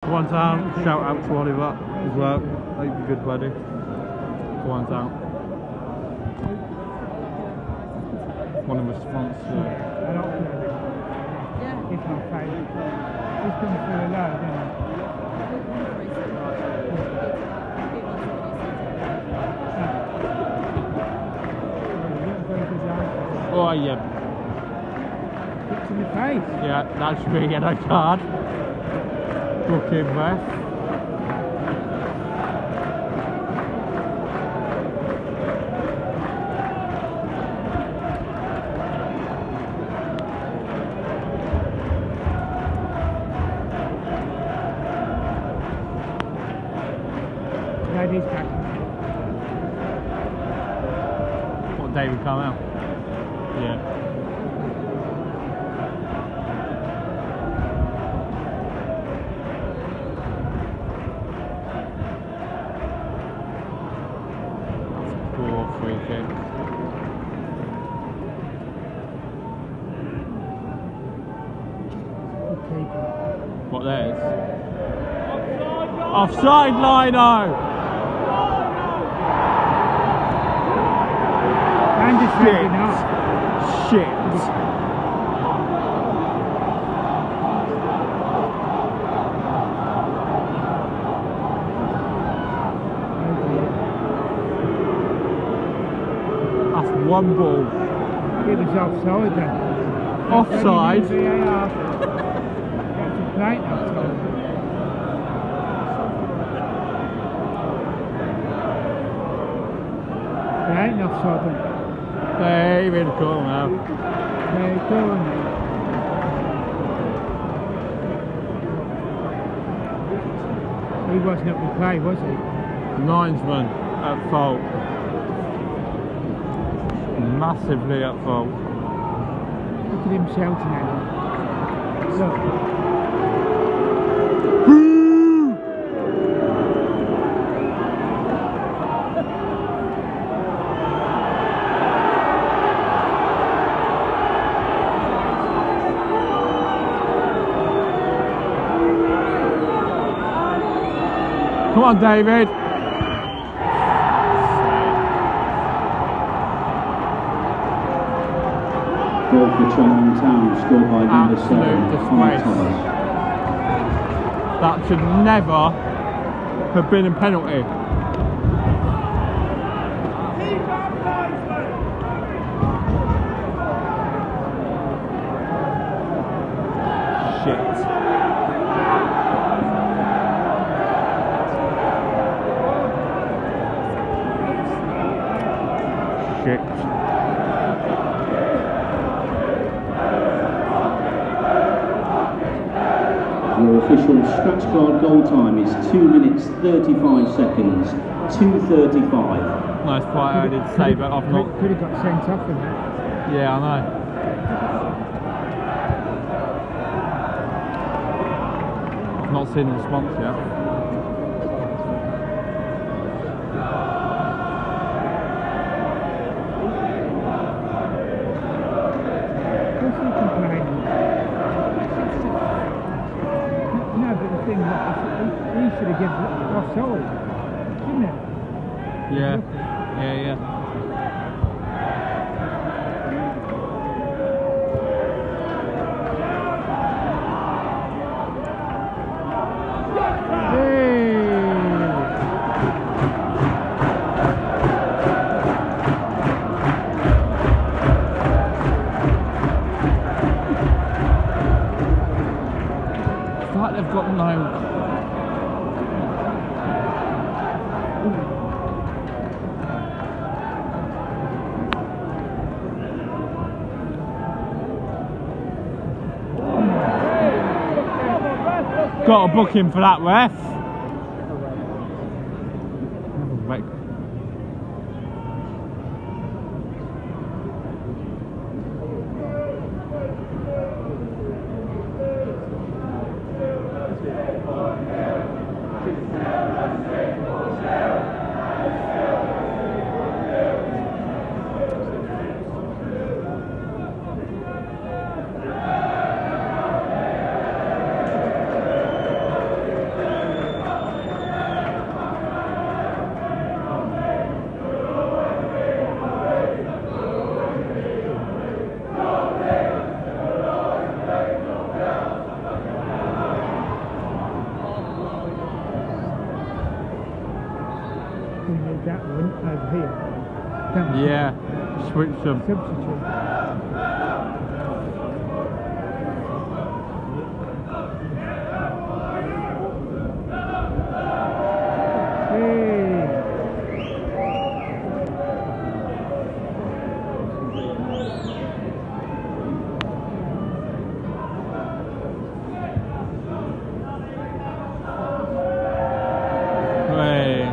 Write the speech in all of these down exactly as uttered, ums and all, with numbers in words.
One down, shout out to Oliver as well. Hope you're good, buddy. One down. One of the sponsors. Yeah. It's my favourite. He's been through a load, isn't he? Oh yeah. Hits in the face. Yeah, that should be a yellow card. Booking ref. Ladies back. What day we come out? Yeah. Four free kicks. What that is? Offside, Lino! And it's Shit. enough. Shit. That's one ball. It was offside then. Offside? V A R. That's a great offside. There ain't offside then. Hey, really cool now. There you go. He wasn't up to play, was he? Linesman at fault. Massively at fault. Look at him shouting at him. Look. Come on, David. Goal for Cheltenham Town, scored by number seven, Absolute Connor disgrace. Thomas. That should never have been a penalty. Shit. Shit. Your official scratch card goal time is two minutes thirty-five seconds. two thirty-five. Nice fight, I did say, but I've not. Could have got sent off in that. Yeah, I know. I've not seen the response yet. What's he complaining? No, but the thing was, he, he should have given it offside, shouldn't he? Yeah, yeah, yeah. It's like they've got no. Got to book him for that, ref. Wait. We need that one over here. Don't we? Yeah, switch them. Substitute. Hey. Hey.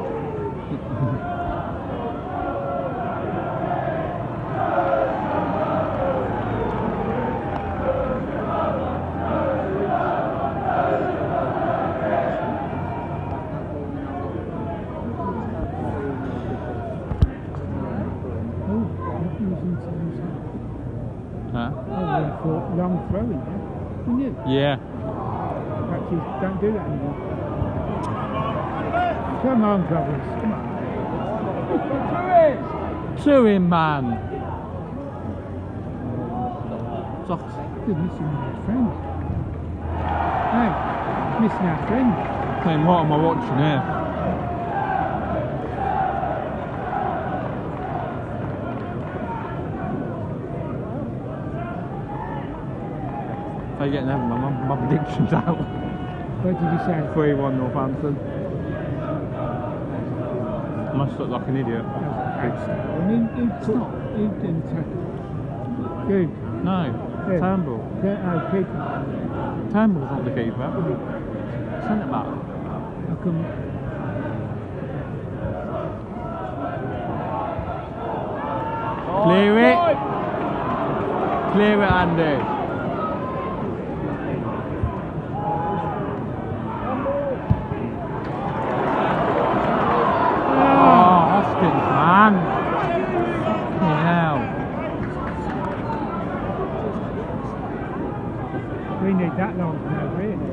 Oh, what using some Huh? Oh, we thought long throwing, yeah? Didn't you? Yeah. Actually, don't do that anymore. Come on, brothers. Come on. To him, man. Socks. You're missing our friend. Hey, missing our friend. Saying, what am I watching here? If I get never, my, my prediction's out. What did you say? three one Northampton. I must look like an idiot. Who, who, put, who didn't tackle? Good. No, Yeah. Turnbull. Yeah, oh, keeper. Turnbull's not the keeper. Centre back. How come? Clear it. Clear it, Andy. Oh, Hoskins, man. Fucking hell. We need that long now, really.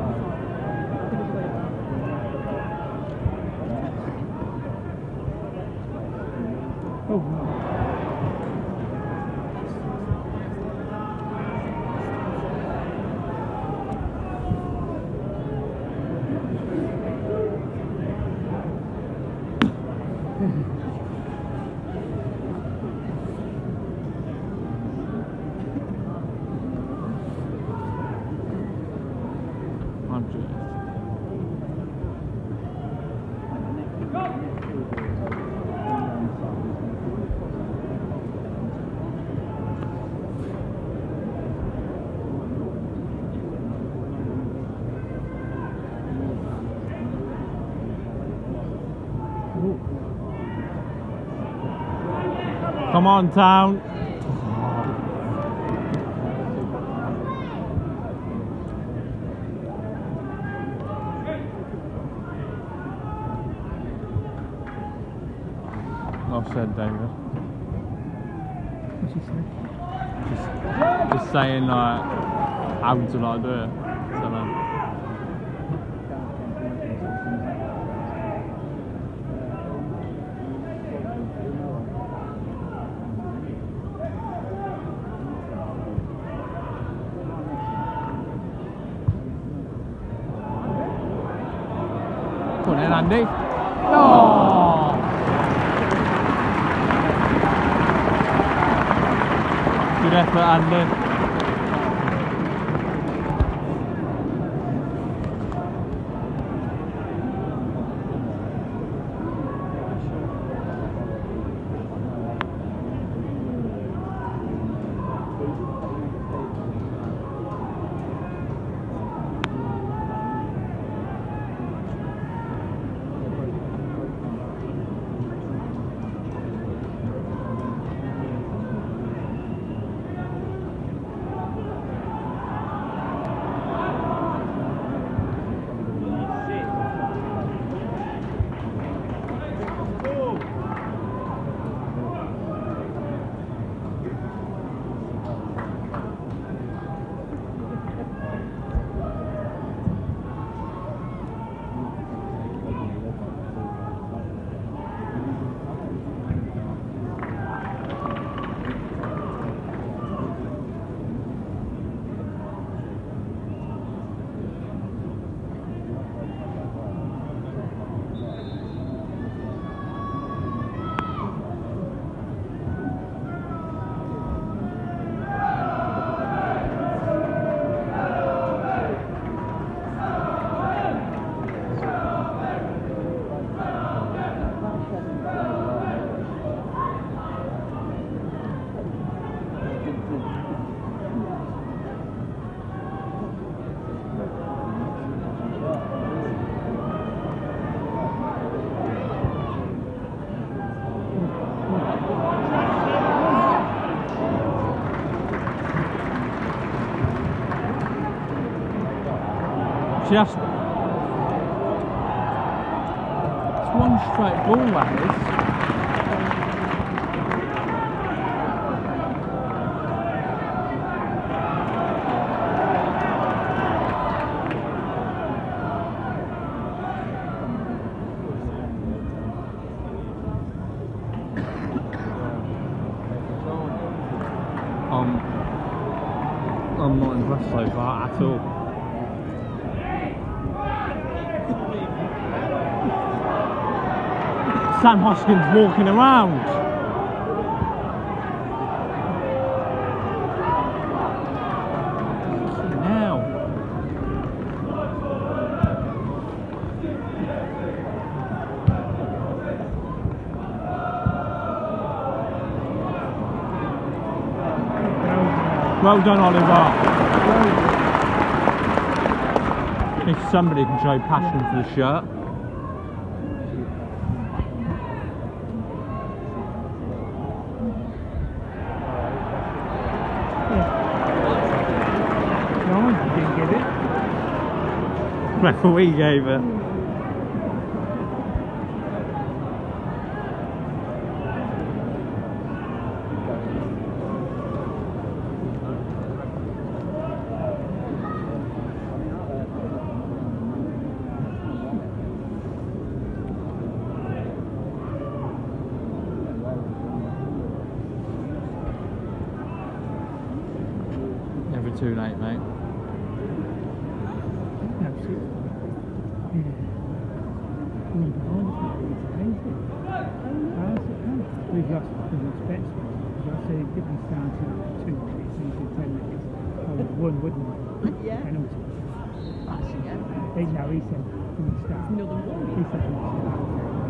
Oh, no. I'm just... Come on, Town. Offside, David. What's he saying? Just, just saying, like, how to like do it. So, no. Come on then, Andy. Oh! Good effort, Andy. just... It's one straight ball, that is. Um, I'm not impressed so far at all. Sam Hoskins walking around. Now. Well done, Oliver. If somebody can show passion for the shirt. Referee gave it. Never too late, mate. We've lost the respect. I say if we start at two minutes, he said ten minutes. I would have won, wouldn't I? Yeah. Penalty. Actually, yeah. He, no, he said we would start. Another one. He said we would start.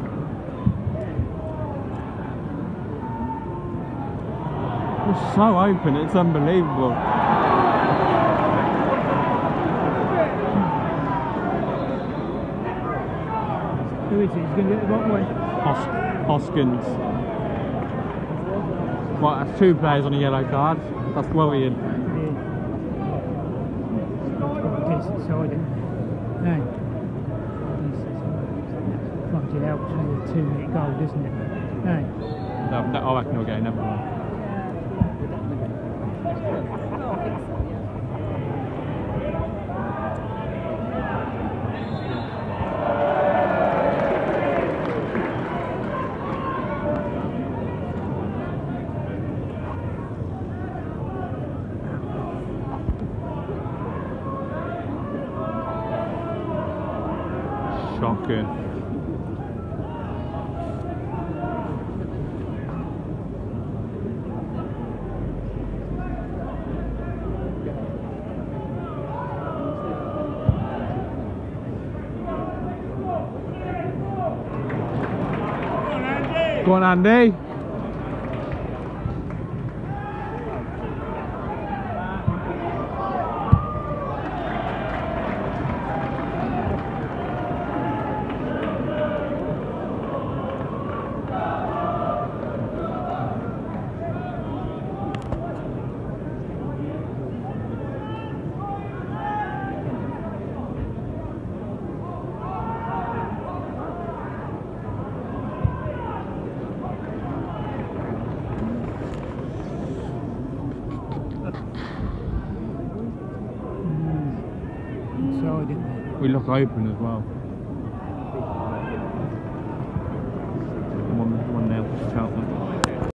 It's so open, it's unbelievable. Who is he? He's going to get the wrong way. Hos Hoskins. Well, that's two players on a yellow card. That's worrying. Yeah. Decent side, isn't it? Hey. Fuck, it helps with a two minute goal, doesn't it? Hey. No, no, I reckon we'll get another one. Shocking. Go on, Andy. We look open as well. One, one nil to Cheltenham.